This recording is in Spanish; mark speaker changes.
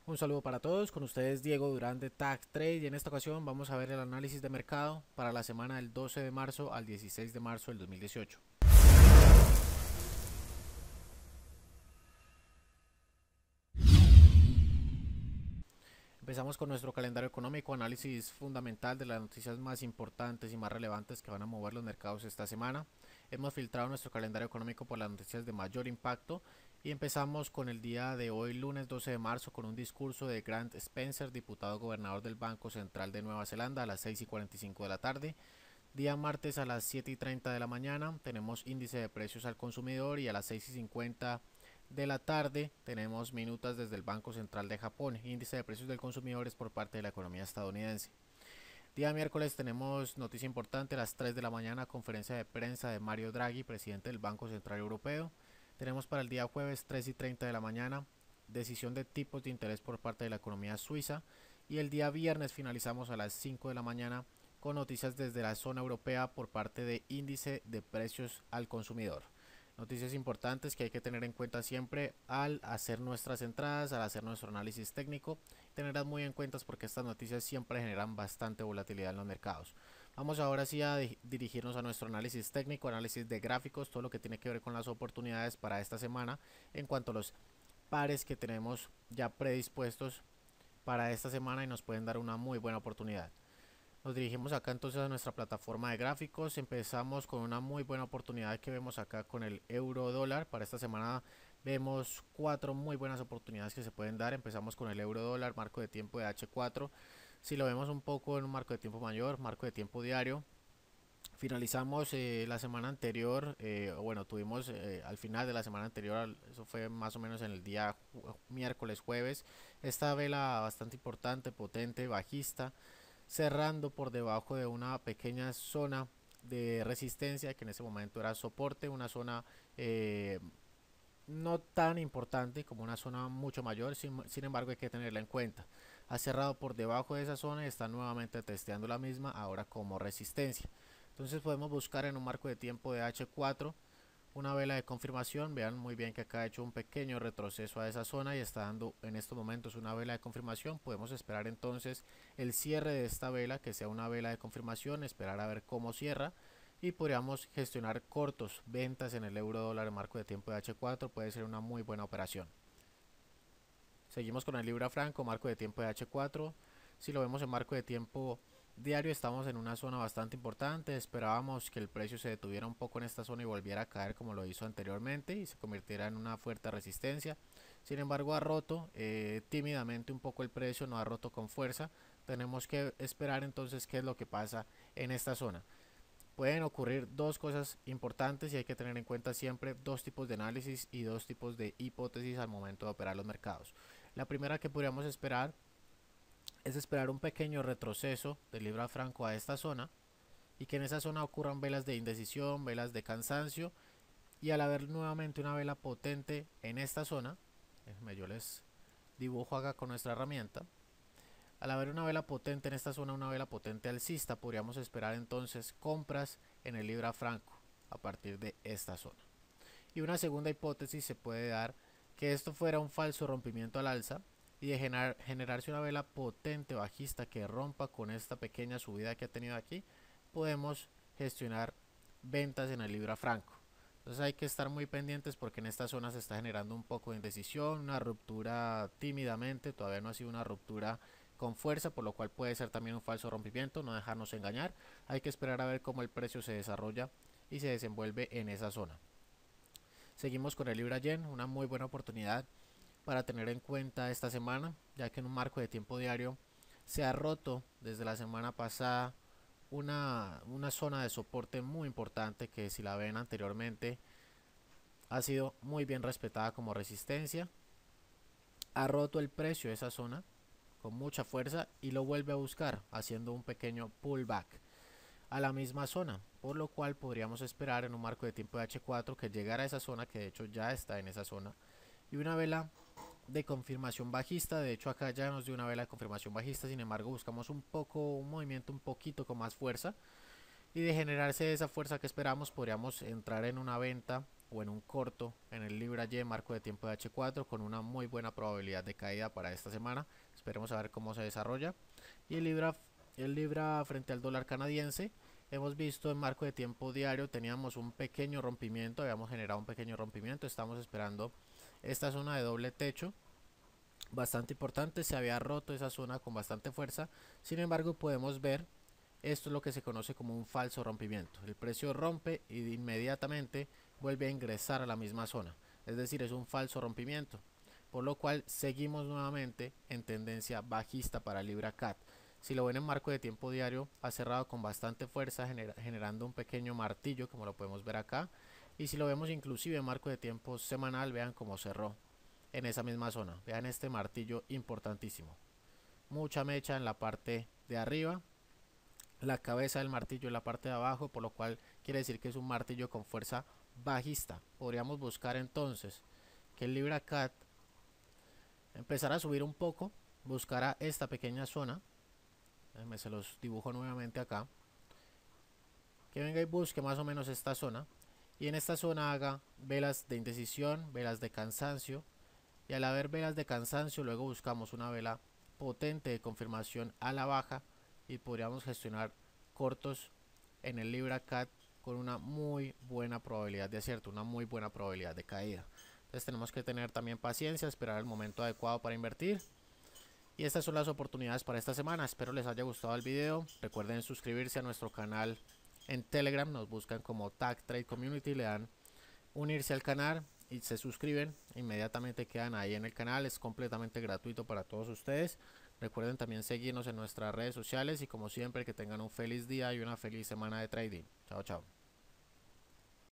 Speaker 1: Un saludo para todos, con ustedes Diego Durán de Tag Trade y en esta ocasión vamos a ver el análisis de mercado para la semana del 12 de marzo al 16 de marzo del 2018. Empezamos con nuestro calendario económico, análisis fundamental de las noticias más importantes y más relevantes que van a mover los mercados esta semana. Hemos filtrado nuestro calendario económico por las noticias de mayor impacto y empezamos con el día de hoy, lunes 12 de marzo, con un discurso de Grant Spencer, diputado gobernador del Banco Central de Nueva Zelanda, a las 6:45 de la tarde. Día martes a las 7:30 de la mañana tenemos índice de precios al consumidor y a las 6:50 de la tarde tenemos minutas desde el Banco Central de Japón, índice de precios del consumidor es por parte de la economía estadounidense. Día miércoles tenemos noticia importante a las 3 de la mañana, conferencia de prensa de Mario Draghi, presidente del Banco Central Europeo. Tenemos para el día jueves 3:30 de la mañana decisión de tipos de interés por parte de la economía suiza y el día viernes finalizamos a las 5 de la mañana con noticias desde la zona europea por parte de índice de precios al consumidor. Noticias importantes que hay que tener en cuenta siempre al hacer nuestras entradas, al hacer nuestro análisis técnico. Tenerlas muy en cuenta porque estas noticias siempre generan bastante volatilidad en los mercados. Vamos ahora sí a dirigirnos a nuestro análisis técnico, análisis de gráficos, todo lo que tiene que ver con las oportunidades para esta semana en cuanto a los pares que tenemos ya predispuestos para esta semana y nos pueden dar una muy buena oportunidad. Nos dirigimos acá entonces a nuestra plataforma de gráficos. Empezamos con una muy buena oportunidad que vemos acá con el euro dólar. Para esta semana vemos cuatro muy buenas oportunidades que se pueden dar. Empezamos con el euro dólar, marco de tiempo de H4. Si lo vemos un poco en un marco de tiempo mayor, marco de tiempo diario. Finalizamos la semana anterior, bueno, tuvimos al final de la semana anterior, eso fue más o menos en el día miércoles, jueves, esta vela bastante importante, potente, bajista, cerrando por debajo de una pequeña zona de resistencia que en ese momento era soporte, una zona no tan importante como una zona mucho mayor, sin embargo hay que tenerla en cuenta. Ha cerrado por debajo de esa zona y está nuevamente testeando la misma ahora como resistencia. Entonces podemos buscar en un marco de tiempo de H4 una vela de confirmación. Vean muy bien que acá ha hecho un pequeño retroceso a esa zona y está dando en estos momentos una vela de confirmación. Podemos esperar entonces el cierre de esta vela, que sea una vela de confirmación, esperar a ver cómo cierra y podríamos gestionar cortos, ventas en el euro dólar en marco de tiempo de H4, puede ser una muy buena operación. Seguimos con el libra franco, marco de tiempo de H4. Si lo vemos en marco de tiempo diario, estamos en una zona bastante importante. Esperábamos que el precio se detuviera un poco en esta zona y volviera a caer como lo hizo anteriormente y se convirtiera en una fuerte resistencia. Sin embargo, ha roto tímidamente un poco el precio, no ha roto con fuerza. Tenemos que esperar entonces qué es lo que pasa en esta zona. Pueden ocurrir dos cosas importantes y hay que tener en cuenta siempre dos tipos de análisis y dos tipos de hipótesis al momento de operar los mercados. La primera que podríamos esperar es esperar un pequeño retroceso del libra franco a esta zona y que en esa zona ocurran velas de indecisión, velas de cansancio, y al haber nuevamente una vela potente en esta zona, yo les dibujo acá con nuestra herramienta. Al haber una vela potente en esta zona, una vela potente alcista, podríamos esperar entonces compras en el libra franco a partir de esta zona. Y una segunda hipótesis se puede dar que esto fuera un falso rompimiento al alza y de generarse una vela potente bajista que rompa con esta pequeña subida que ha tenido aquí, podemos gestionar ventas en el libra franco. Entonces hay que estar muy pendientes porque en esta zona se está generando un poco de indecisión, una ruptura tímidamente, todavía no ha sido una ruptura con fuerza, por lo cual puede ser también un falso rompimiento, no dejarnos engañar. Hay que esperar a ver cómo el precio se desarrolla y se desenvuelve en esa zona. Seguimos con el libra yen, una muy buena oportunidad para tener en cuenta esta semana, ya que en un marco de tiempo diario se ha roto desde la semana pasada una zona de soporte muy importante que, si la ven anteriormente, ha sido muy bien respetada como resistencia. Ha roto el precio de esa zona con mucha fuerza y lo vuelve a buscar haciendo un pequeño pullback a la misma zona, por lo cual podríamos esperar en un marco de tiempo de H4 que llegara a esa zona, que de hecho ya está en esa zona, y una vela de confirmación bajista. De hecho acá ya nos dio una vela de confirmación bajista, sin embargo buscamos un movimiento un poquito con más fuerza, y de generarse esa fuerza que esperamos podríamos entrar en una venta o en un corto en el Libra Y marco de tiempo de H4 con una muy buena probabilidad de caída para esta semana. Esperemos a ver cómo se desarrolla. Y el Libra frente al dólar canadiense, hemos visto en marco de tiempo diario, teníamos un pequeño rompimiento, habíamos generado un pequeño rompimiento, estamos esperando esta zona de doble techo bastante importante, se había roto esa zona con bastante fuerza, sin embargo podemos ver, esto es lo que se conoce como un falso rompimiento, el precio rompe y inmediatamente vuelve a ingresar a la misma zona, es decir, es un falso rompimiento, por lo cual seguimos nuevamente en tendencia bajista para Libra CAT. Si lo ven en marco de tiempo diario, ha cerrado con bastante fuerza, generando un pequeño martillo, como lo podemos ver acá. Y si lo vemos inclusive en marco de tiempo semanal, vean cómo cerró en esa misma zona. Vean este martillo importantísimo. Mucha mecha en la parte de arriba, la cabeza del martillo en la parte de abajo, por lo cual quiere decir que es un martillo con fuerza bajista. Podríamos buscar entonces que el Libra CAT empezara a subir un poco, buscará esta pequeña zona. Se los dibujo nuevamente acá. Que venga y busque más o menos esta zona. Y en esta zona haga velas de indecisión, velas de cansancio. Y al haber velas de cansancio, luego buscamos una vela potente de confirmación a la baja. Y podríamos gestionar cortos en el Libra CAT con una muy buena probabilidad de acierto, una muy buena probabilidad de caída. Entonces tenemos que tener también paciencia, esperar el momento adecuado para invertir. Y estas son las oportunidades para esta semana. Espero les haya gustado el video. Recuerden suscribirse a nuestro canal en Telegram. Nos buscan como Tag Trade Community. Le dan unirse al canal y se suscriben. Inmediatamente quedan ahí en el canal. Es completamente gratuito para todos ustedes. Recuerden también seguirnos en nuestras redes sociales. Y como siempre, que tengan un feliz día y una feliz semana de trading. Chao, chao.